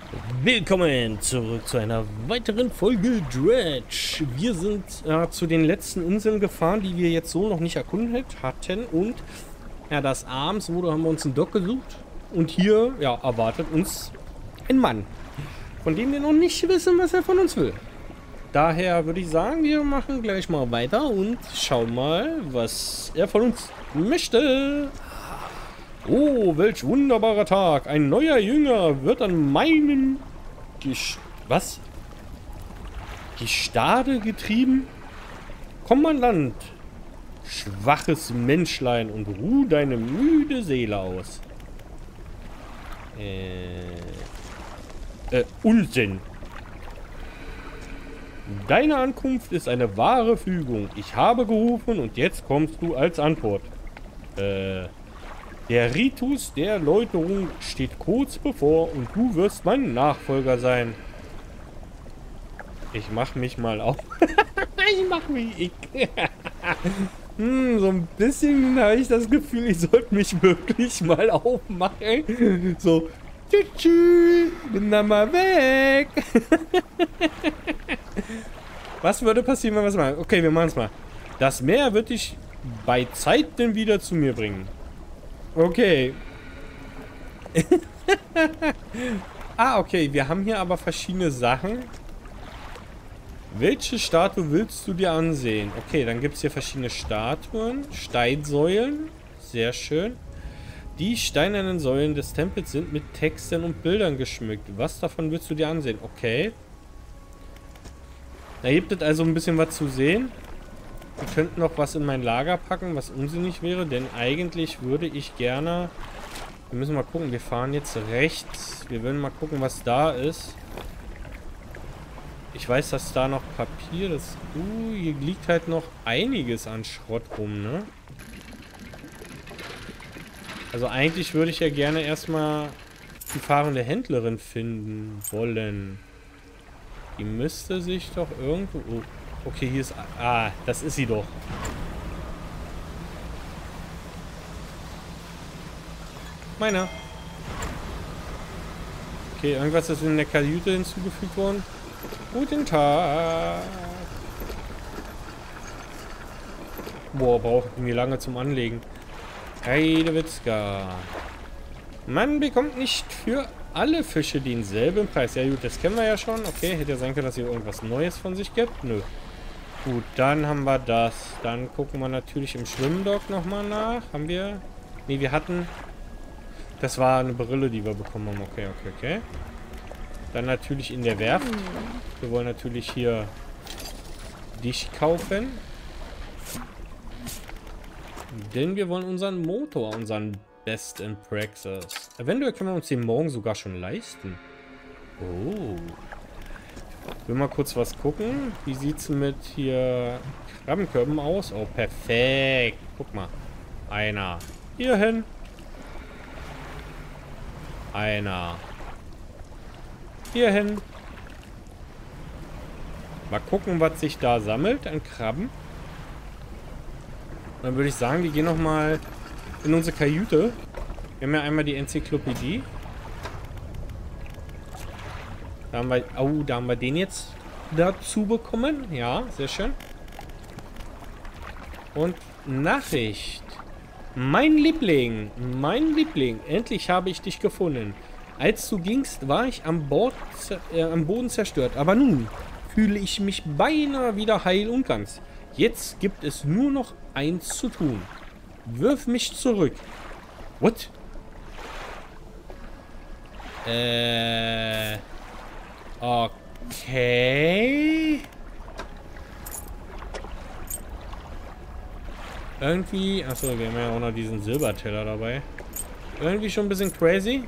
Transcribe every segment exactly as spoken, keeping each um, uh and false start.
Willkommen zurück zu einer weiteren Folge Dredge. Wir sind äh, zu den letzten Inseln gefahren, die wir jetzt so noch nicht erkundet hatten. Und ja, das abends wurde, haben wir uns einen Dock gesucht. Und hier ja, erwartet uns ein Mann, von dem wir noch nicht wissen, was er von uns will. Daher würde ich sagen, wir machen gleich mal weiter und schauen mal, was er von uns möchte. Oh, welch wunderbarer Tag. Ein neuer Jünger wird an meinen Gest was? Gestade getrieben? Komm an Land, schwaches Menschlein, und ruh deine müde Seele aus. Äh, äh, Unsinn. Deine Ankunft ist eine wahre Fügung. Ich habe gerufen und jetzt kommst du als Antwort. Äh... Der Ritus der Läuterung steht kurz bevor und du wirst mein Nachfolger sein. Ich mach mich mal auf. ich mach mich... Ich hm, so ein bisschen habe ich das Gefühl, ich sollte mich wirklich mal aufmachen. So, tschüss, bin dann mal weg. Was würde passieren, wenn wir es machen? Okay, wir machen es mal. Das Meer wird dich bei Zeiten wieder zu mir bringen. Okay. ah, okay. Wir haben hier aber verschiedene Sachen. Welche Statue willst du dir ansehen? Okay, dann gibt es hier verschiedene Statuen. Steinsäulen. Sehr schön. Die steinernen Säulen des Tempels sind mit Texten und Bildern geschmückt. Was davon willst du dir ansehen? Okay. Da gibt es also ein bisschen was zu sehen. Wir könnten noch was in mein Lager packen, was unsinnig wäre, denn eigentlich würde ich gerne... Wir müssen mal gucken, wir fahren jetzt rechts. Wir werden mal gucken, was da ist. Ich weiß, dass da noch Papier ist. Uh, hier liegt halt noch einiges an Schrott rum, ne? Also eigentlich würde ich ja gerne erstmal die fahrende Händlerin finden wollen. Die müsste sich doch irgendwo... Oh. Okay, hier ist... Ah, das ist sie doch. Meiner. Okay, irgendwas ist in der Kajüte hinzugefügt worden. Guten Tag. Boah, braucht mir lange zum Anlegen. Heidewitzka. Man bekommt nicht für alle Fische denselben Preis. Ja gut, das kennen wir ja schon. Okay, hätte ja sein können, dass hier irgendwas Neues von sich gibt. Nö. Gut, dann haben wir das. Dann gucken wir natürlich im Schwimmdock nochmal nach. Haben wir... Ne, wir hatten... Das war eine Brille, die wir bekommen haben. Okay, okay, okay. Dann natürlich in der Werft. Wir wollen natürlich hier dich kaufen. Denn wir wollen unseren Motor, unseren Best in Praxis. Eventuell können wir uns den morgen sogar schon leisten. Oh. Ich will mal kurz was gucken. Wie sieht es mit hier Krabbenkörben aus? Oh, perfekt. Guck mal. Einer. Hier hin. Einer. Hier hin. Mal gucken, was sich da sammelt an Krabben. Dann würde ich sagen, wir gehen nochmal in unsere Kajüte. Wir haben ja einmal die Enzyklopädie. Da haben wir, oh, da haben wir den jetzt dazu bekommen. Ja, sehr schön. Und Nachricht. Mein Liebling, mein Liebling, endlich habe ich dich gefunden. Als du gingst, war ich am, Bord, äh, am Boden zerstört. Aber nun fühle ich mich beinahe wieder heil und ganz. Jetzt gibt es nur noch eins zu tun. Wirf mich zurück. What? Äh... Okay. Irgendwie... Achso, wir haben ja auch noch diesen Silberteller dabei. Irgendwie schon ein bisschen crazy.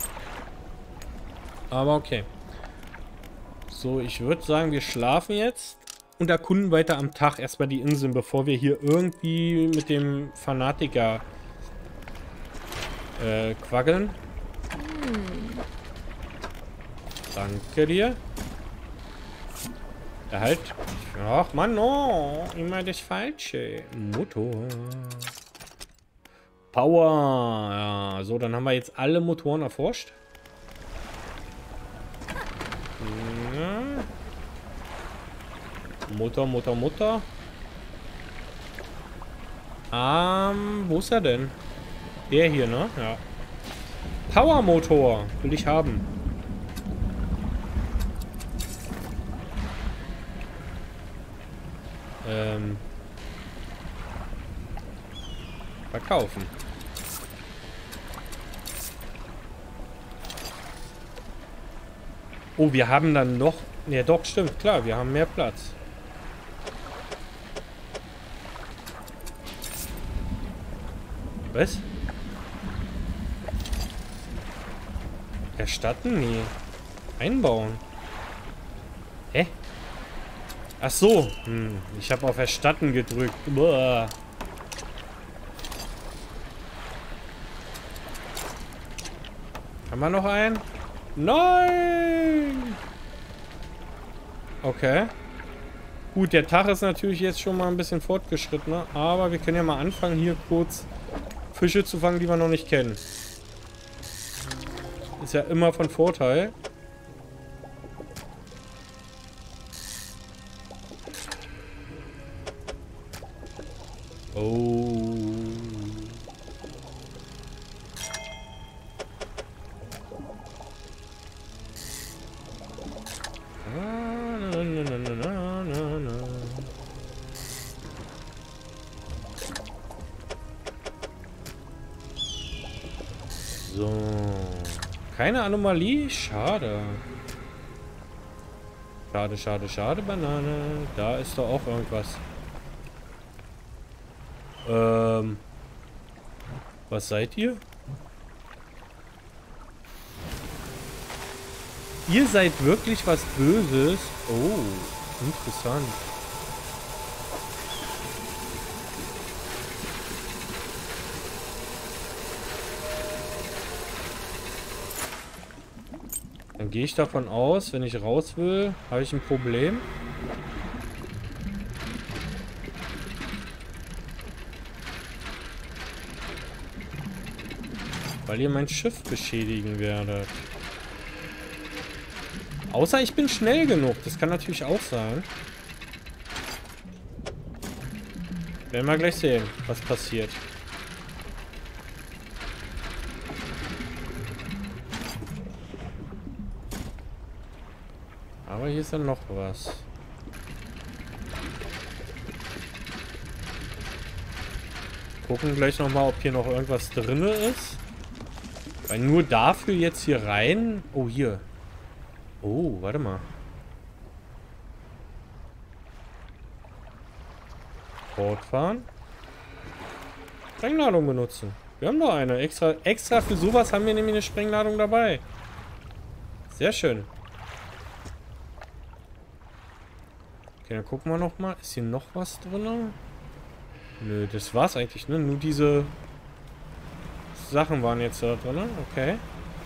Aber okay. So, ich würde sagen, wir schlafen jetzt. Und erkunden weiter am Tag erstmal die Inseln, bevor wir hier irgendwie mit dem Fanatiker äh, quaggeln. Danke dir. Erhalt. Ach Mann, oh, immer das Falsche. Motor. Power. Ja, so, dann haben wir jetzt alle Motoren erforscht. Ja. Mutter, Mutter, Mutter. Ähm, wo ist er denn? Der hier, ne? Ja. Powermotor will ich haben. Ähm. Verkaufen. Oh, wir haben dann noch... Ja, doch, stimmt, klar, wir haben mehr Platz. Was? Erstatten? Nee. Einbauen. Hä? Ach so. Hm, ich habe auf Erstatten gedrückt. Boah. Haben wir noch einen? Nein! Okay. Gut, der Tag ist natürlich jetzt schon mal ein bisschen fortgeschrittener, aber wir können ja mal anfangen, hier kurz Fische zu fangen, die wir noch nicht kennen. Ist ja immer von Vorteil. Oh. Na, na, na, na, na, na. So. Keine Anomalie? Schade. Schade, schade, schade, Banane. Da ist doch auch irgendwas. Ähm. Was seid ihr? Ihr seid wirklich was Böses? Oh, interessant. Dann gehe ich davon aus, wenn ich raus will, habe ich ein Problem. Weil ihr mein Schiff beschädigen werdet. Außer ich bin schnell genug. Das kann natürlich auch sein. Werden wir gleich sehen, was passiert. Aber hier ist dann noch was. Gucken gleich nochmal, ob hier noch irgendwas drin ist. Weil nur dafür jetzt hier rein... Oh, hier. Oh, warte mal. Fortfahren. Sprengladung benutzen. Wir haben noch eine. Extra, extra für sowas haben wir nämlich eine Sprengladung dabei. Sehr schön. Okay, dann gucken wir noch mal. Ist hier noch was drin? Nö, das war's eigentlich, ne? Nur diese Sachen waren jetzt da drin. Okay.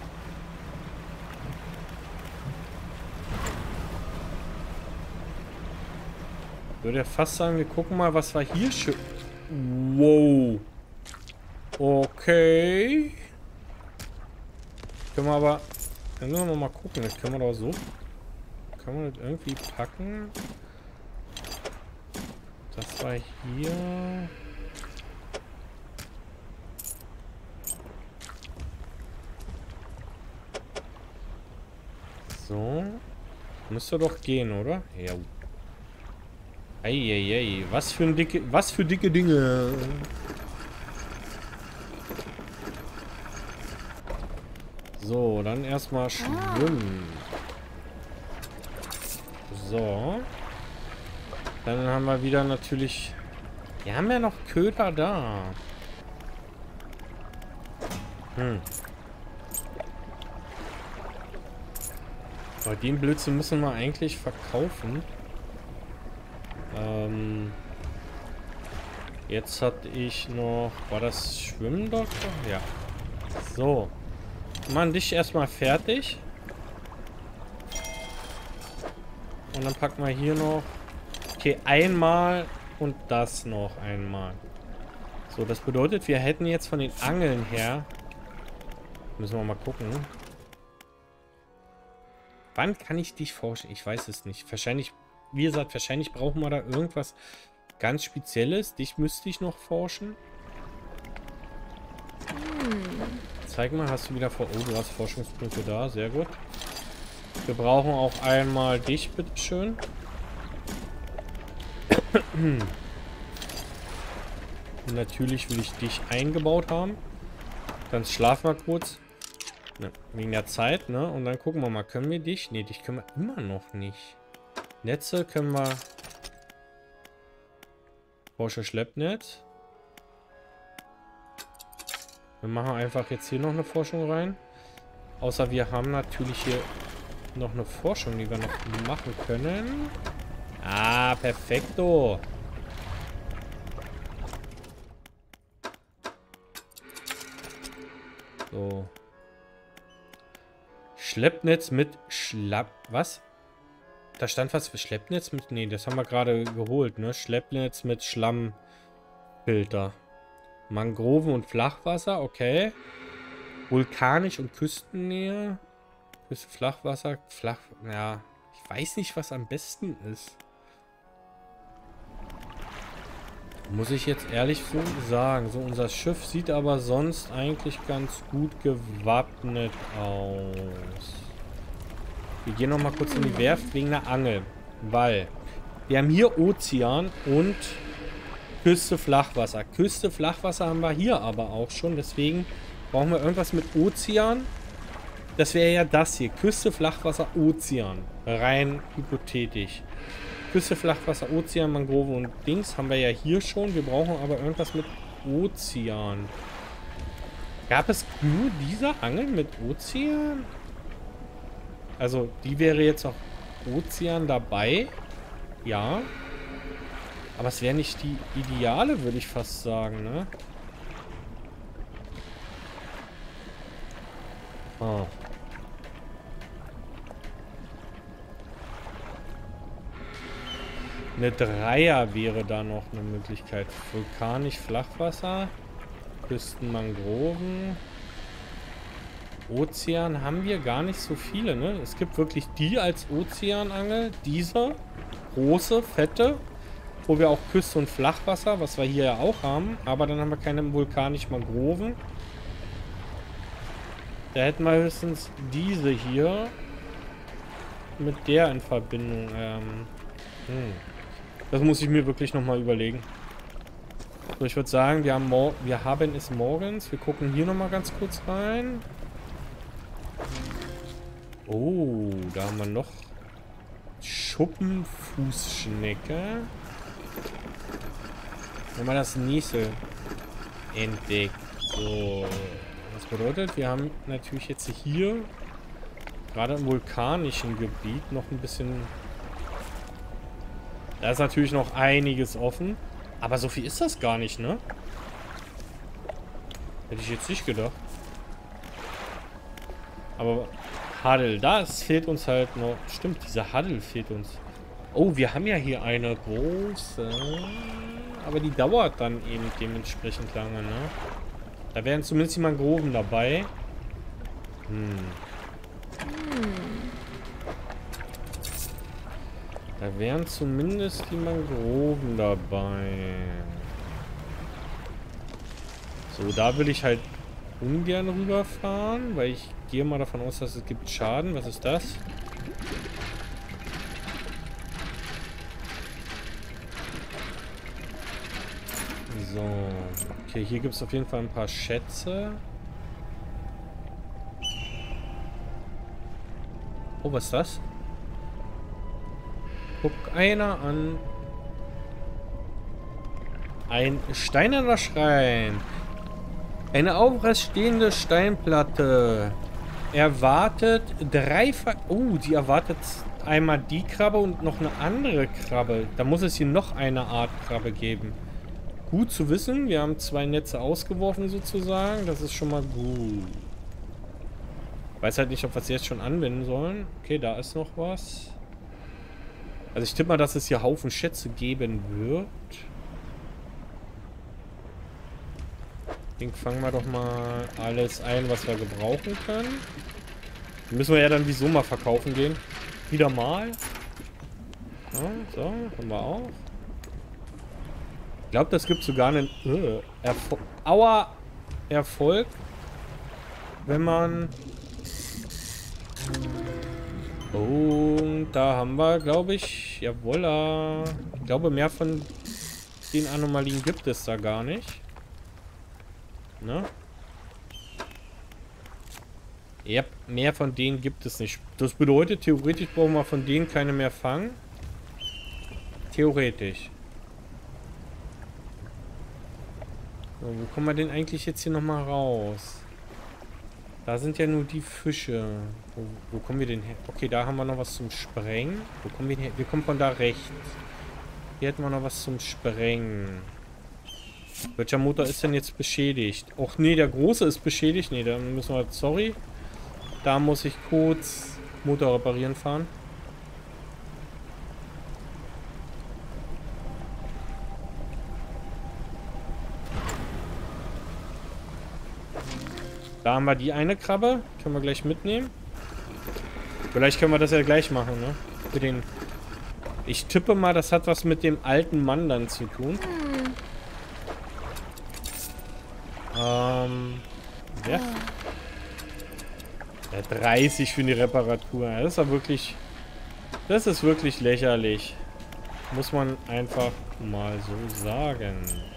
Ich würde ja fast sagen, wir gucken mal, was war hier schon. Wow. Okay. Können wir aber... Dann müssen wir mal gucken. Das können wir doch so... Kann man das irgendwie packen? Das war hier... So. Müsste doch gehen, oder? Ja. Eieiei. Was für ein dicke... Was für dicke Dinge. So, dann erstmal schwimmen. So. Dann haben wir wieder natürlich... Wir haben ja noch Köder da. Hm. Aber den Blödsinn müssen wir eigentlich verkaufen. Ähm... Jetzt hatte ich noch... War das Schwimmen dort? Ja. So. Machen dich erstmal fertig. Und dann packen wir hier noch... Okay, einmal und das noch einmal. So, das bedeutet, wir hätten jetzt von den Angeln her... Müssen wir mal gucken. wann kann ich dich forschen? Ich weiß es nicht. Wahrscheinlich, wie gesagt, wahrscheinlich brauchen wir da irgendwas ganz Spezielles. Dich müsste ich noch forschen. Zeig mal, hast du wieder vor... Oh, du hast Forschungspunkte da. Sehr gut. Wir brauchen auch einmal dich, bitteschön. Und natürlich will ich dich eingebaut haben. Dann schlafen wir kurz. Ne, wegen der Zeit, ne? Und dann gucken wir mal, können wir dich? Ne, dich können wir immer noch nicht. Netze können wir... Porsche Schleppnetz. Wir machen einfach jetzt hier noch eine Forschung rein. Außer wir haben natürlich hier noch eine Forschung, die wir noch machen können. Ah, perfekto. So. Schleppnetz mit Schlapp... Was? Da stand was für Schleppnetz mit... Nee, das haben wir gerade geholt, ne? Schleppnetz mit Schlammfilter. Mangroven und Flachwasser, okay. Vulkanisch und Küstennähe. Küste, Flachwasser, Flach... Ja, ich weiß nicht, was am besten ist. Muss ich jetzt ehrlich so sagen. So, unser Schiff sieht aber sonst eigentlich ganz gut gewappnet aus. Wir gehen noch mal kurz in die Werft wegen der Angel. Weil wir haben hier Ozean und Küste Flachwasser. Küste Flachwasser haben wir hier aber auch schon. Deswegen brauchen wir irgendwas mit Ozean. Das wäre ja das hier. Küste Flachwasser Ozean. Rein hypothetisch. Küste, Flachwasser, Ozean, Mangrove und Dings haben wir ja hier schon. Wir brauchen aber irgendwas mit Ozean. Gab es nur diese Angel mit Ozean? Also, die wäre jetzt auch Ozean dabei. Ja. Aber es wäre nicht die ideale, würde ich fast sagen, ne? Ah. Eine Dreier wäre da noch eine Möglichkeit. Vulkanisch Flachwasser. Küstenmangroven. Ozean haben wir gar nicht so viele, ne? Es gibt wirklich die als Ozeanangel. Diese große, fette. Wo wir auch Küste und Flachwasser, was wir hier ja auch haben. Aber dann haben wir keine vulkanisch Mangroven. Da hätten wir höchstens diese hier. Mit der in Verbindung. Ähm, hm. Das muss ich mir wirklich nochmal überlegen. So, ich würde sagen, wir haben, wir haben es morgens. Wir gucken hier nochmal ganz kurz rein. Oh, da haben wir noch Schuppenfußschnecke. Wenn man das nächste entdeckt. So, das bedeutet, wir haben natürlich jetzt hier, gerade im vulkanischen Gebiet, noch ein bisschen... Da ist natürlich noch einiges offen. Aber so viel ist das gar nicht, ne? Hätte ich jetzt nicht gedacht. Aber Huddle, das fehlt uns halt noch. Stimmt, dieser Huddle fehlt uns. Oh, wir haben ja hier eine große. Aber die dauert dann eben dementsprechend lange, ne? Da wären zumindest die Mangroven dabei. Hm. Da wären zumindest die Mangroven dabei. So, da will ich halt ungern rüberfahren, weil ich gehe mal davon aus, dass es gibt Schaden. Was ist das? So. Okay, hier gibt es auf jeden Fall ein paar Schätze. Oh, was ist das? Guck einer an. Ein steinerner Schrein. Eine aufrecht stehende Steinplatte. Erwartet drei... Ver oh, die erwartet einmal die Krabbe und noch eine andere Krabbe. Da muss es hier noch eine Art Krabbe geben. Gut zu wissen. Wir haben zwei Netze ausgeworfen sozusagen. Das ist schon mal gut. Weiß halt nicht, ob wir es jetzt schon anwenden sollen. Okay, da ist noch was. Also ich tippe mal, dass es hier Haufen Schätze geben wird. Den fangen wir doch mal alles ein, was wir gebrauchen können. Müssen wir ja dann wieso mal verkaufen gehen. Wieder mal. Ja, so, haben wir auch. Ich glaube, das gibt sogar einen äh, Erfol Aua Erfolg, wenn man... Und da haben wir, glaube ich, jawohl, ich glaube, mehr von den Anomalien gibt es da gar nicht. Ne? Ja, mehr von denen gibt es nicht. Das bedeutet, theoretisch brauchen wir von denen keine mehr fangen. Theoretisch. So, wo kommen wir denn eigentlich jetzt hier nochmal raus? Da sind ja nur die Fische. Wo, wo kommen wir denn her? Okay, da haben wir noch was zum Sprengen. Wo kommen wir denn her? Wir kommen von da rechts. Hier hätten wir noch was zum Sprengen. Welcher Motor ist denn jetzt beschädigt? Och nee, der große ist beschädigt. Nee, da müssen wir... Sorry. Da muss ich kurz Motor reparieren fahren. Da haben wir die eine Krabbe. Können wir gleich mitnehmen. Vielleicht können wir das ja gleich machen, ne? Für den... Ich tippe mal, das hat was mit dem alten Mann dann zu tun. Ähm... Ja. Ja, dreißig für die Reparatur. Das ist ja wirklich... Das ist wirklich lächerlich. Muss man einfach mal so sagen.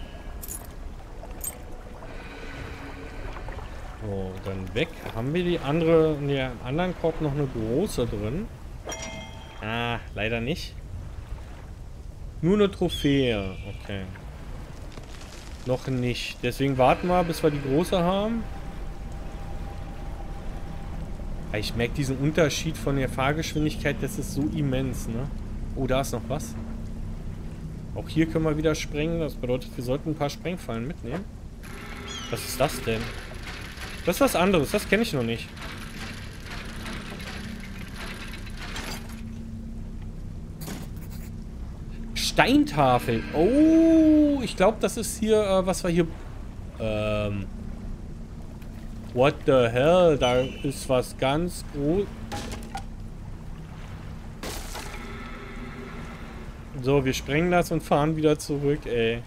So, dann weg. Haben wir die andere... In der anderen Korb noch eine große drin? Ah, leider nicht. Nur eine Trophäe. Okay. Noch nicht. Deswegen warten wir, bis wir die große haben. Ich merke diesen Unterschied von der Fahrgeschwindigkeit, das ist so immens, ne? Oh, da ist noch was. Auch hier können wir wieder sprengen. Das bedeutet, wir sollten ein paar Sprengfallen mitnehmen. Was ist das denn? Das ist was anderes. Das kenne ich noch nicht. Steintafel. Oh, ich glaube, das ist hier, äh, was wir hier... Ähm... What the hell? Da ist was ganz groß. So, wir sprengen das und fahren wieder zurück, ey.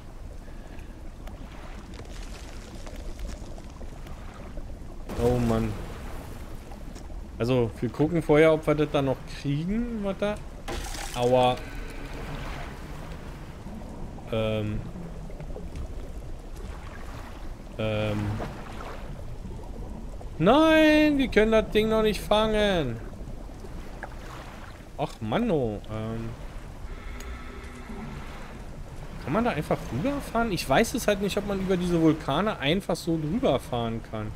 Oh Mann. Also, wir gucken vorher, ob wir das da noch kriegen. Was da? Aua. Ähm. Ähm. Nein, wir können das Ding noch nicht fangen. Ach, Manno. Ähm. Kann man da einfach rüberfahren? Ich weiß es halt nicht, ob man über diese Vulkane einfach so drüber fahren kann.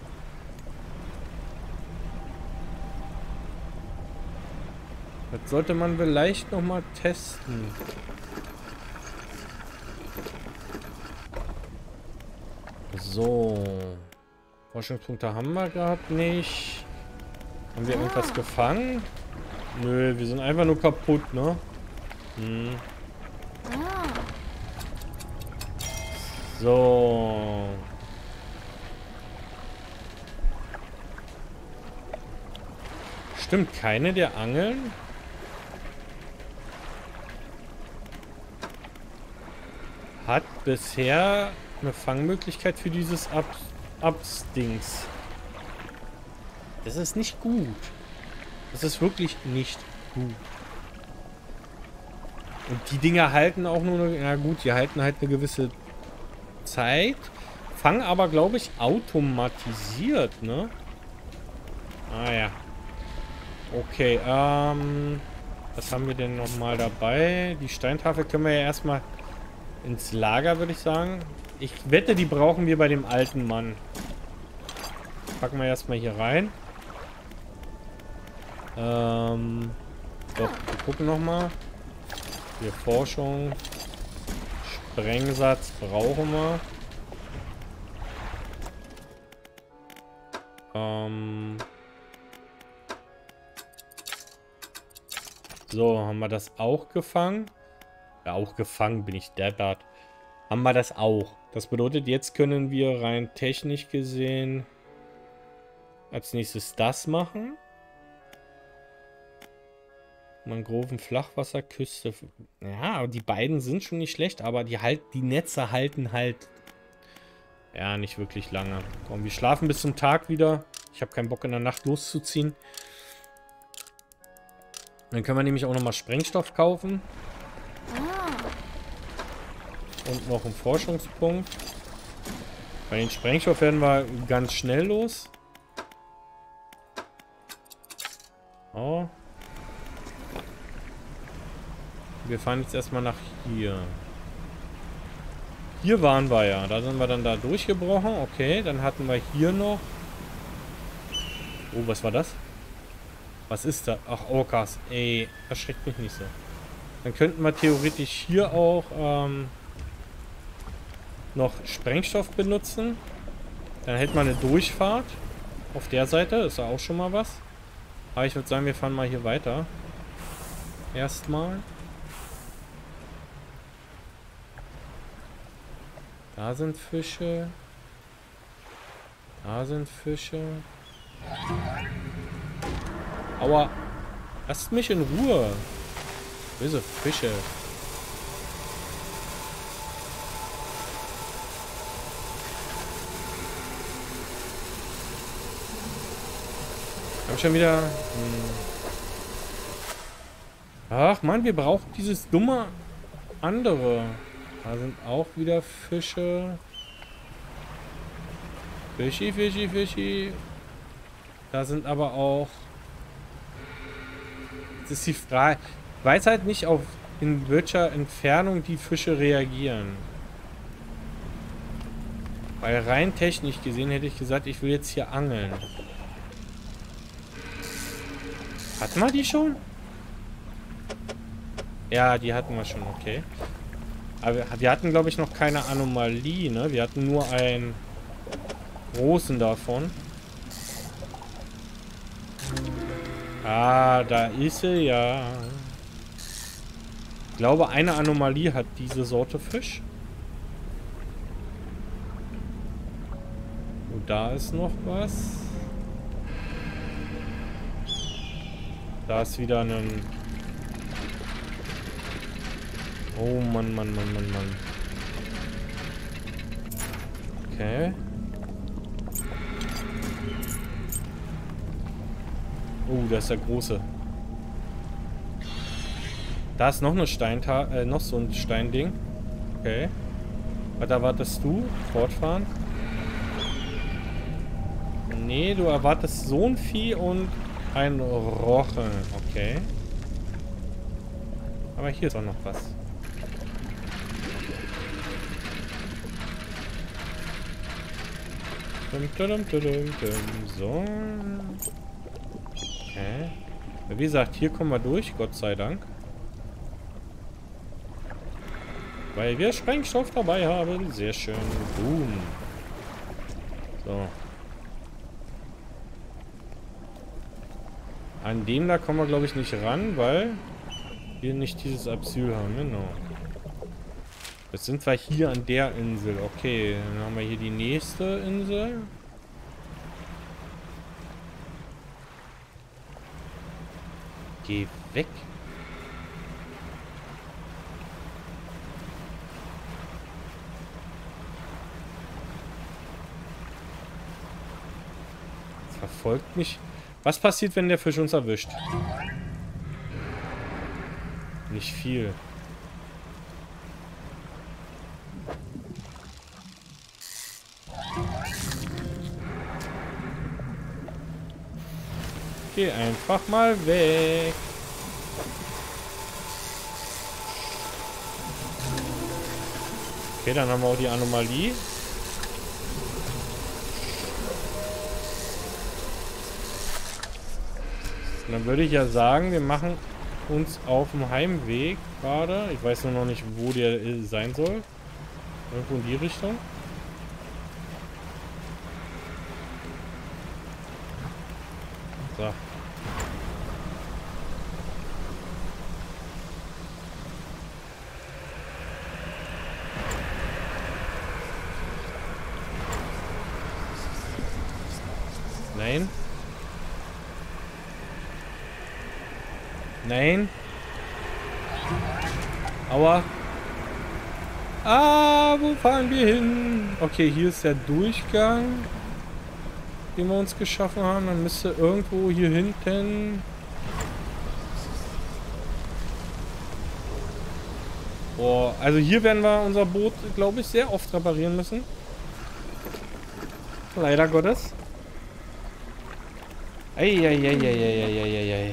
Das sollte man vielleicht noch mal testen. So. Forschungspunkte haben wir gerade nicht. Haben wir irgendwas gefangen? Nö, wir sind einfach nur kaputt, ne? Hm. So. Stimmt, keine der Angeln? Hat bisher eine Fangmöglichkeit für dieses Ab Abstings. Das ist nicht gut. Das ist wirklich nicht gut. Und die Dinger halten auch nur eine, na gut, die halten halt eine gewisse Zeit. Fangen aber, glaube ich, automatisiert, ne? Ah ja. Okay, ähm... was haben wir denn nochmal dabei? Die Steintafel können wir ja erstmal ins Lager, würde ich sagen. Ich wette, die brauchen wir bei dem alten Mann. Packen wir erstmal hier rein. Ähm... Doch, wir gucken nochmal. Hier Forschung. Sprengsatz brauchen wir. Ähm... So, haben wir das auch gefangen? Ja, auch gefangen bin ich deppert. Haben wir das auch. Das bedeutet, jetzt können wir rein technisch gesehen als nächstes das machen. Mangroven, Flachwasserküste. Ja, aber die beiden sind schon nicht schlecht, aber die, halt, die Netze halten halt ja nicht wirklich lange. Komm, wir schlafen bis zum Tag wieder. Ich habe keinen Bock in der Nacht loszuziehen. Dann können wir nämlich auch nochmal Sprengstoff kaufen. Und noch einen Forschungspunkt. Bei den Sprengstoff werden wir ganz schnell los. Oh. Wir fahren jetzt erstmal nach hier. Hier waren wir ja. Da sind wir dann da durchgebrochen. Okay, dann hatten wir hier noch... Oh, was war das? Was ist da? Ach, Orcas. Ey, erschreckt mich nicht so. Dann könnten wir theoretisch hier auch ähm, noch Sprengstoff benutzen. Dann hätte man eine Durchfahrt. Auf der Seite ist ja auch schon mal was. Aber ich würde sagen, wir fahren mal hier weiter. Erstmal. Da sind Fische. Da sind Fische. Aua. Lasst mich in Ruhe. Böse Fische. Hab schon wieder... Hm. Ach man, wir brauchen dieses dumme andere. Da sind auch wieder Fische. Fischi, Fischi, Fischi. Da sind aber auch... Das ist die Frage. Ich weiß halt nicht, auf in welcher Entfernung die Fische reagieren. Weil rein technisch gesehen hätte ich gesagt, ich will jetzt hier angeln. Hatten wir die schon? Ja, die hatten wir schon, okay. Aber wir, wir hatten, glaube ich, noch keine Anomalie, ne? Wir hatten nur einen großen davon. Ah, da ist sie ja. Ich glaube, eine Anomalie hat diese Sorte Fisch. Und da ist noch was. Da ist wieder ein... Oh Mann, Mann, Mann, Mann, Mann. Okay. Oh, da ist der große. Da ist noch eine Steinta äh, noch so ein Steinding. Okay. Was erwartest du? Fortfahren? Nee, du erwartest so ein Vieh und ein Rochen. Okay. Aber hier ist auch noch was. So. Okay. Wie gesagt, hier kommen wir durch, Gott sei Dank. Weil wir Sprengstoff dabei haben. Sehr schön. Boom. So. An dem da kommen wir, glaube ich, nicht ran, weil wir nicht dieses Asyl haben. Genau. Jetzt sind wir hier an der Insel. Okay, dann haben wir hier die nächste Insel. Geh weg. Verfolgt mich. Was passiert, wenn der Fisch uns erwischt? Nicht viel. Geh einfach mal weg. Okay, dann haben wir auch die Anomalie. Und dann würde ich ja sagen, wir machen uns auf dem Heimweg gerade. Ich weiß nur noch nicht, wo der sein soll. Irgendwo in die Richtung. So. Nein. Nein. Aua. Ah, wo fahren wir hin? Okay, hier ist der Durchgang, den wir uns geschaffen haben. Dann müsste irgendwo hier hinten... Boah, also hier werden wir unser Boot, glaube ich, sehr oft reparieren müssen. Leider Gottes. Eieieiei.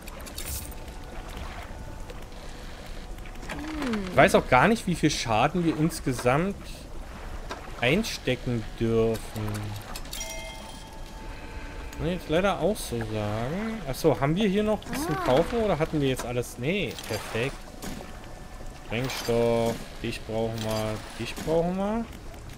Ich weiß auch gar nicht, wie viel Schaden wir insgesamt einstecken dürfen. Kann ich jetzt leider auch so sagen. Achso, haben wir hier noch was zum Kaufen oder hatten wir jetzt alles? Nee, perfekt. Sprengstoff, dich brauchen wir, dich brauchen wir.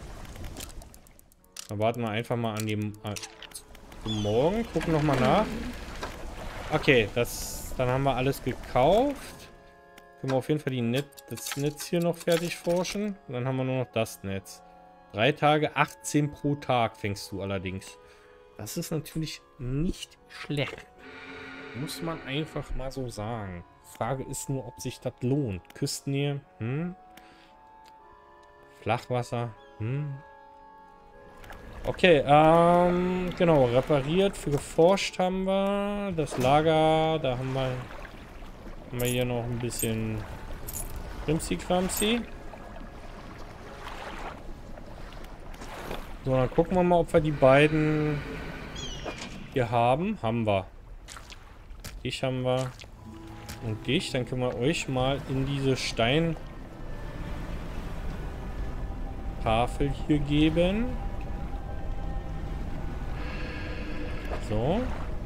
Dann warten wir einfach mal an die äh, morgen, gucken noch mal nach. Okay, das, dann haben wir alles gekauft. Können wir auf jeden Fall die Net, das Netz hier noch fertig forschen. Und dann haben wir nur noch das Netz. Drei Tage, achtzehn pro Tag fängst du allerdings. Das ist natürlich nicht schlecht. Muss man einfach mal so sagen. Frage ist nur, ob sich das lohnt. Küstennähe, hm? Flachwasser, hm? Okay, ähm, genau, repariert, für geforscht haben wir. Das Lager, da haben wir, haben wir hier noch ein bisschen Krimsi-Kramsi. So, dann gucken wir mal, ob wir die beiden hier haben. Haben wir. Dich haben wir. Und dich, dann können wir euch mal in diese Steintafel hier geben. So.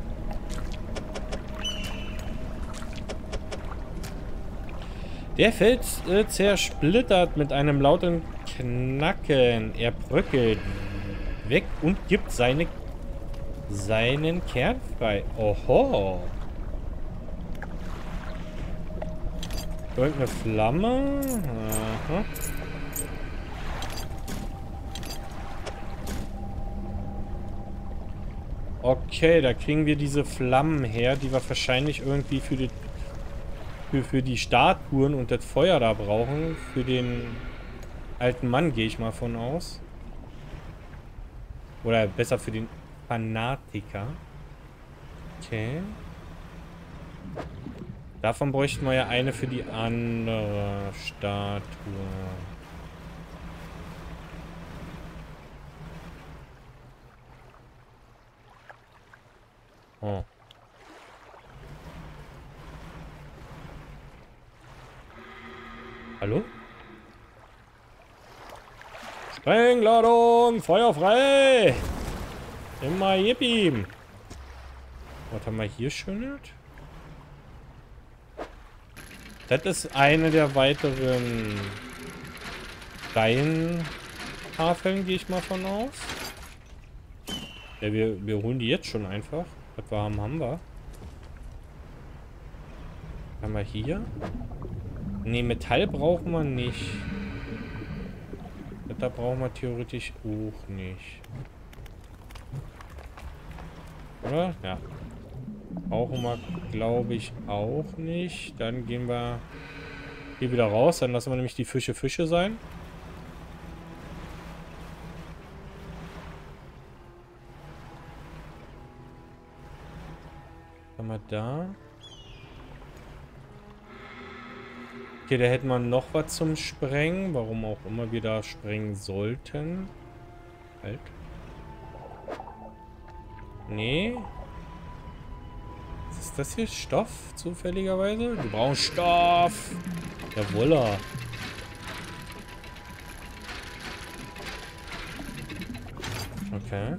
Der Fels äh, zersplittert mit einem lauten Knacken. Er bröckelt weg und gibt seine, seinen Kern frei. Oho. Irgendeine Flamme. Aha. Okay, da kriegen wir diese Flammen her, die wir wahrscheinlich irgendwie für die, für, für die Statuen und das Feuer da brauchen. Für den alten Mann gehe ich mal von aus. Oder besser für den Fanatiker. Okay. Davon bräuchten wir ja eine für die andere Statue. Oh. Hallo? Sprengladung! Feuer frei! Immer yippie! Was haben wir hier Schönes? Das ist eine der weiteren Steintafeln, gehe ich mal von aus. Ja, wir, wir holen die jetzt schon einfach. Was wir haben, haben wir. Haben wir hier? Ne, Metall brauchen wir nicht. Da brauchen wir theoretisch auch nicht. Oder? Ja. Brauchen wir, glaube ich, auch nicht. Dann gehen wir hier wieder raus. Dann lassen wir nämlich die Fische Fische sein. Was haben wir da? Okay, da hätten wir noch was zum Sprengen. Warum auch immer wir da sprengen sollten. Halt. Nee. Ist das hier Stoff, zufälligerweise? Wir brauchen Stoff. Jawolla. Okay.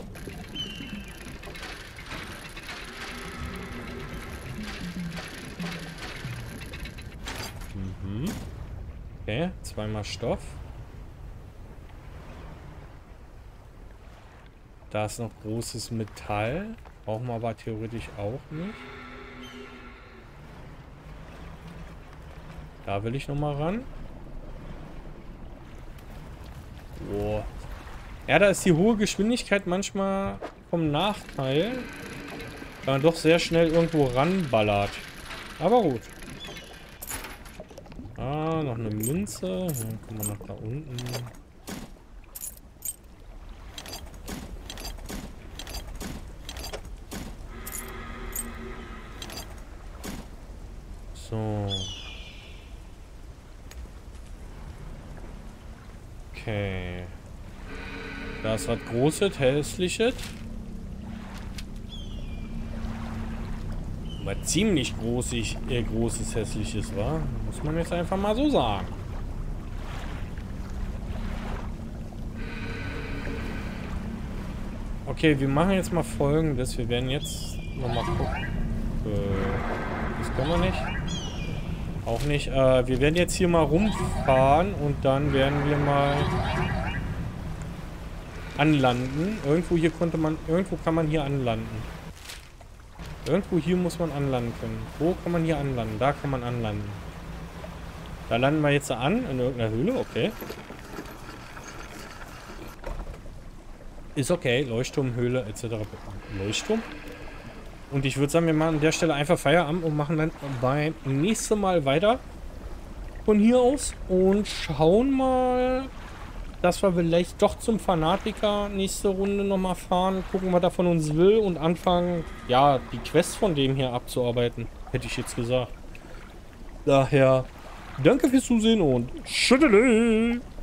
Mhm. Okay, zweimal Stoff. Da ist noch großes Metall. Brauchen wir aber theoretisch auch nicht. Da will ich noch mal ran. Boah. Ja, da ist die hohe Geschwindigkeit manchmal vom Nachteil, weil man doch sehr schnell irgendwo ranballert. Aber gut. Ah, noch eine Münze. Dann kommen wir nach da unten. So. Okay. Das hat großes, hässliches. Aber ziemlich großig, äh, großes, hässliches war. Muss man jetzt einfach mal so sagen. Okay, wir machen jetzt mal Folgendes. Wir werden jetzt nochmal gucken. Äh, das können wir nicht. Auch nicht. Äh, wir werden jetzt hier mal rumfahren und dann werden wir mal anlanden. Irgendwo hier konnte man, irgendwo kann man hier anlanden. Irgendwo hier muss man anlanden können. Wo kann man hier anlanden? Da kann man anlanden. Da landen wir jetzt an, in irgendeiner Höhle, okay. Ist okay, Leuchtturm, Höhle, et cetera. Leuchtturm? Und ich würde sagen, wir machen an der Stelle einfach Feierabend und machen dann beim nächsten Mal weiter. Von hier aus. Und schauen mal, dass wir vielleicht doch zum Fanatiker nächste Runde nochmal fahren. Gucken, was er von uns will. Und anfangen, ja, die Quest von dem hier abzuarbeiten. Hätte ich jetzt gesagt. Daher, danke fürs Zusehen und tschüss.